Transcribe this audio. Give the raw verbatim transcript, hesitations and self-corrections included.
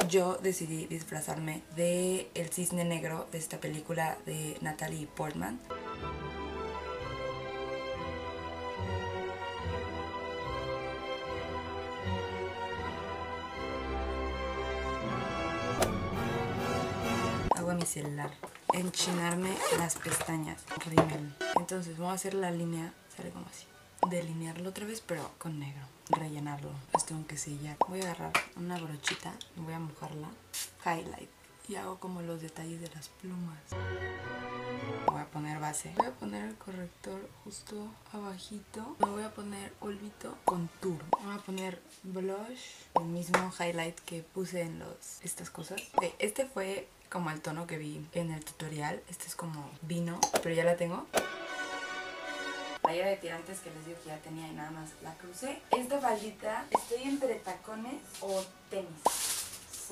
yo decidí disfrazarme de el cisne negro de esta película de Natalie Portman. Hago mi celular. Enchinarme las pestañas. Rímel. Entonces vamos a hacer la línea, sale como así. Delinearlo otra vez, pero con negro. Rellenarlo. Esto aunque sí ya. Voy a agarrar una brochita, voy a mojarla. Highlight. Y hago como los detalles de las plumas. Voy a poner base. Voy a poner el corrector justo abajito. Me voy a poner polvito contour. Voy a poner blush. El mismo highlight que puse en los estas cosas. Este fue como el tono que vi en el tutorial. Este es como vino, pero ya la tengo. Playera de tirantes que les digo que ya tenía y nada más la crucé. Esta faldita, estoy entre tacones o tenis.